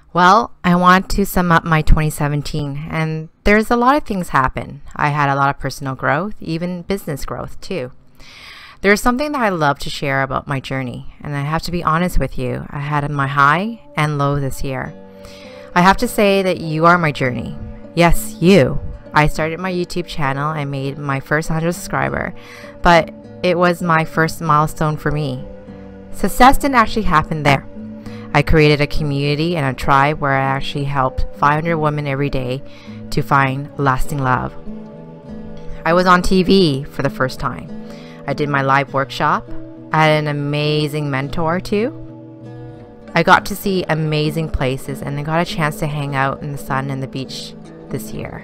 Well, I want to sum up my 2017, and there's a lot of things happen. I had a lot of personal growth, even business growth too. There's something that I love to share about my journey, and I have to be honest with you. I had my high and low this year. I have to say that you are my journey. Yes, you. I started my YouTube channel and made my first 100 subscriber, but it was my first milestone for me. Success didn't actually happen there. I created a community and a tribe where I actually helped 500 women every day to find lasting love. I was on TV for the first time. I did my live workshop. I had an amazing mentor too. I got to see amazing places and I got a chance to hang out in the sun and the beach this year.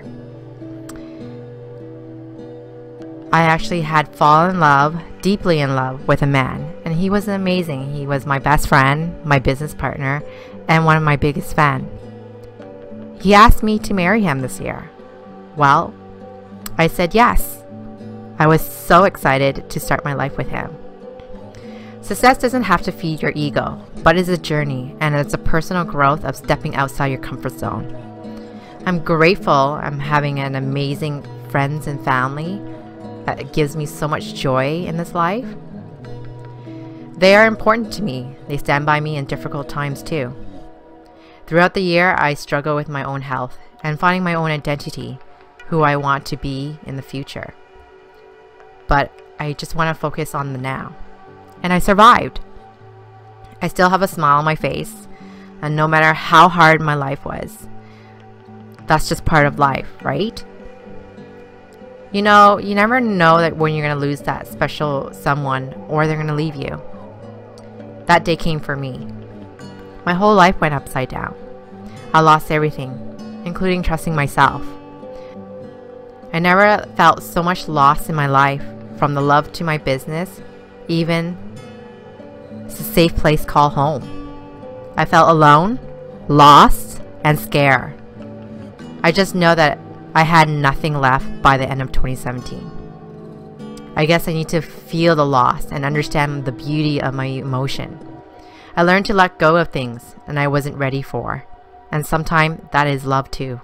I actually had fallen in love, deeply in love with a man, and he was amazing. He was my best friend, my business partner, and one of my biggest fans. He asked me to marry him this year. Well, I said yes. I was so excited to start my life with him. Success doesn't have to feed your ego, but it's a journey and it's a personal growth of stepping outside your comfort zone. I'm grateful I'm having an amazing friends and family that gives me so much joy in this life. They are important to me. They stand by me in difficult times too. Throughout the year, I struggle with my own health and finding my own identity, who I want to be in the future. But I just want to focus on the now. And I survived. I still have a smile on my face, and no matter how hard my life was, that's just part of life, right? You know, you never know that when you're going to lose that special someone or they're going to leave you. That day came for me. My whole life went upside down. I lost everything, including trusting myself. I never felt so much loss in my life, from the love to my business, even it's a safe place called home. I felt alone, lost, and scared. I just know that I had nothing left by the end of 2017. I guess I need to feel the loss and understand the beauty of my emotion. I learned to let go of things and I wasn't ready for. And sometimes that is love too.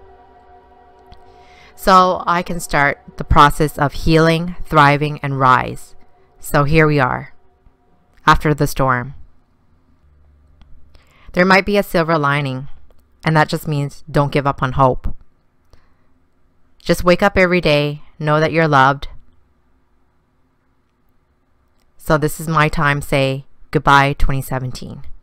So I can start the process of healing, thriving, and rise. So here we are, after the storm. There might be a silver lining, and that just means don't give up on hope. Just wake up every day, know that you're loved. So this is my time to say goodbye 2017.